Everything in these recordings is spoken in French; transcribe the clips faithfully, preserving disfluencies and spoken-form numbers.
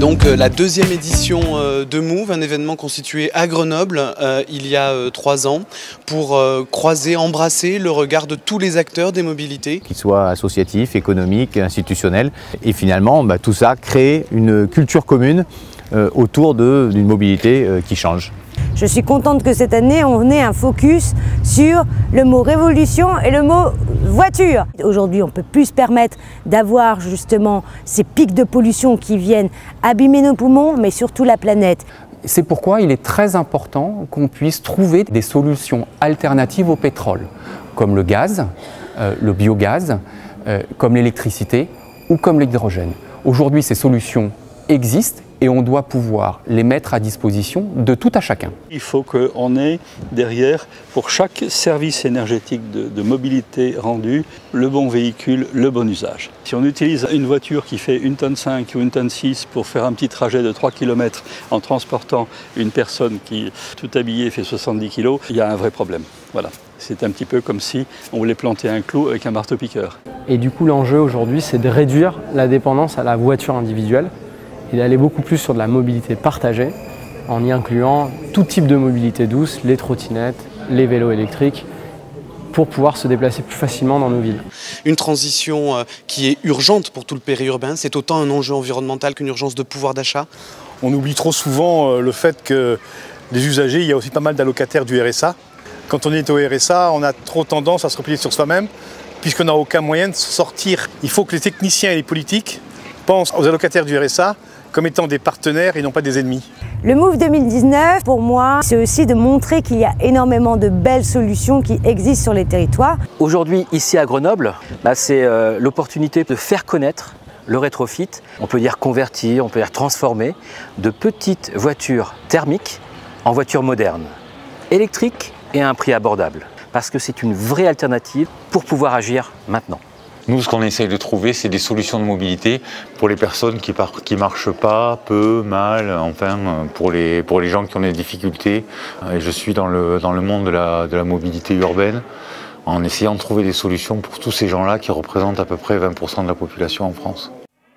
Donc la deuxième édition de Move, un événement constitué à Grenoble euh, il y a euh, trois ans pour euh, croiser, embrasser le regard de tous les acteurs des mobilités. Qu'ils soient associatifs, économiques, institutionnels. Et finalement, bah, tout ça crée une culture commune euh, autour d'une mobilité euh, qui change. Je suis contente que cette année, on ait un focus sur le mot révolution et le mot voiture. Aujourd'hui, on ne peut plus se permettre d'avoir justement ces pics de pollution qui viennent abîmer nos poumons, mais surtout la planète. C'est pourquoi il est très important qu'on puisse trouver des solutions alternatives au pétrole, comme le gaz, euh, le biogaz, euh, comme l'électricité ou comme l'hydrogène. Aujourd'hui, ces solutions existent et on doit pouvoir les mettre à disposition de tout à chacun. Il faut qu'on ait derrière, pour chaque service énergétique de, de mobilité rendu, le bon véhicule, le bon usage. Si on utilise une voiture qui fait une tonne cinq ou une tonne six pour faire un petit trajet de trois kilomètres en transportant une personne qui, tout habillée, fait soixante-dix kilos, il y a un vrai problème. Voilà. C'est un petit peu comme si on voulait planter un clou avec un marteau-piqueur. Et du coup, l'enjeu aujourd'hui, c'est de réduire la dépendance à la voiture individuelle et d'aller beaucoup plus sur de la mobilité partagée en y incluant tout type de mobilité douce, les trottinettes, les vélos électriques, pour pouvoir se déplacer plus facilement dans nos villes. Une transition qui est urgente pour tout le périurbain, c'est autant un enjeu environnemental qu'une urgence de pouvoir d'achat. On oublie trop souvent le fait que les usagers, il y a aussi pas mal d'allocataires du R S A. Quand on est au R S A, on a trop tendance à se replier sur soi-même, puisqu'on n'a aucun moyen de sortir. Il faut que les techniciens et les politiques pensent aux allocataires du R S A comme étant des partenaires et non pas des ennemis. Le Move deux mille dix-neuf, pour moi, c'est aussi de montrer qu'il y a énormément de belles solutions qui existent sur les territoires. Aujourd'hui, ici à Grenoble, bah, c'est euh, l'opportunité de faire connaître le rétrofit, on peut dire convertir, on peut dire transformer, de petites voitures thermiques en voitures modernes, électriques et à un prix abordable. Parce que c'est une vraie alternative pour pouvoir agir maintenant. Nous, ce qu'on essaye de trouver, c'est des solutions de mobilité pour les personnes qui ne marchent pas, peu, mal, enfin, pour les, pour les gens qui ont des difficultés. Et je suis dans le, dans le monde de la, de la mobilité urbaine, en essayant de trouver des solutions pour tous ces gens-là qui représentent à peu près vingt pour cent de la population en France.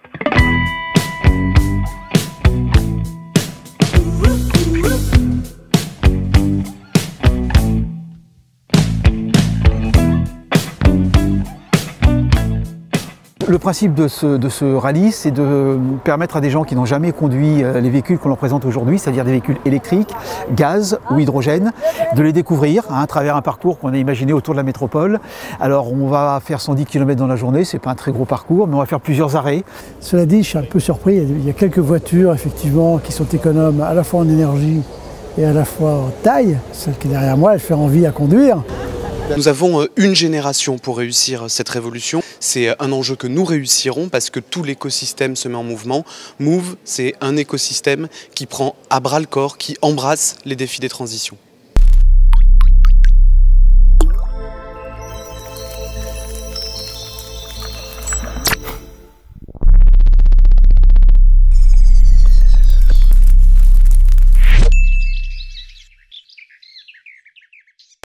Le principe de ce, de ce rallye, c'est de permettre à des gens qui n'ont jamais conduit les véhicules qu'on leur présente aujourd'hui, c'est-à-dire des véhicules électriques, gaz ou hydrogène, de les découvrir hein, à travers un parcours qu'on a imaginé autour de la métropole. Alors on va faire cent dix kilomètres dans la journée, c'est pas un très gros parcours, mais on va faire plusieurs arrêts. Cela dit, je suis un peu surpris, il y a quelques voitures effectivement qui sont économes à la fois en énergie et à la fois en taille. Celle qui est derrière moi, elle fait envie à conduire. Nous avons une génération pour réussir cette révolution. C'est un enjeu que nous réussirons parce que tout l'écosystème se met en mouvement. Move, c'est un écosystème qui prend à bras le corps, qui embrasse les défis des transitions.